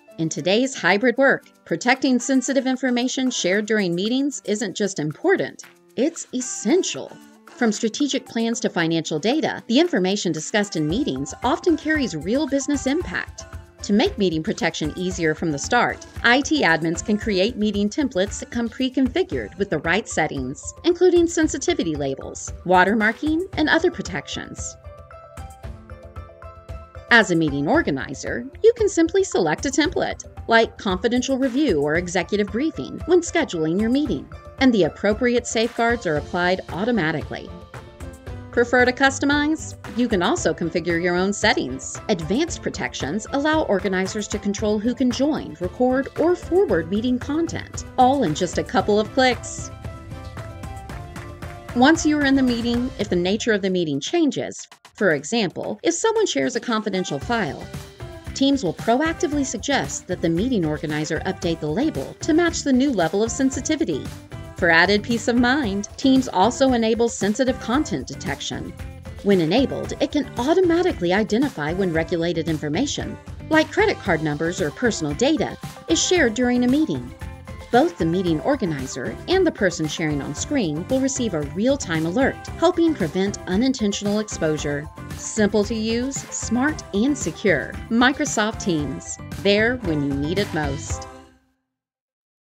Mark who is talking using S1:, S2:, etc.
S1: In today's hybrid work, protecting sensitive information shared during meetings isn't just important, it's essential. From strategic plans to financial data, the information discussed in meetings often carries real business impact. To make meeting protection easier from the start, IT admins can create meeting templates that come pre-configured with the right settings, including sensitivity labels, watermarking, and other protections. As a meeting organizer, you can simply select a template, like confidential review or executive briefing, when scheduling your meeting, and the appropriate safeguards are applied automatically. Prefer to customize? You can also configure your own settings. Advanced protections allow organizers to control who can join, record, or forward meeting content, all in just a couple of clicks. Once you are in the meeting, if the nature of the meeting changes, for example, if someone shares a confidential file, teams will proactively suggest that the meeting organizer update the label to match the new level of sensitivity. For added peace of mind, Teams also enables sensitive content detection. When enabled, it can automatically identify when regulated information, like credit card numbers or personal data, is shared during a meeting. Both the meeting organizer and the person sharing on screen will receive a real-time alert, helping prevent unintentional exposure. Simple to use, smart, and secure. Microsoft Teams. There when you need it most.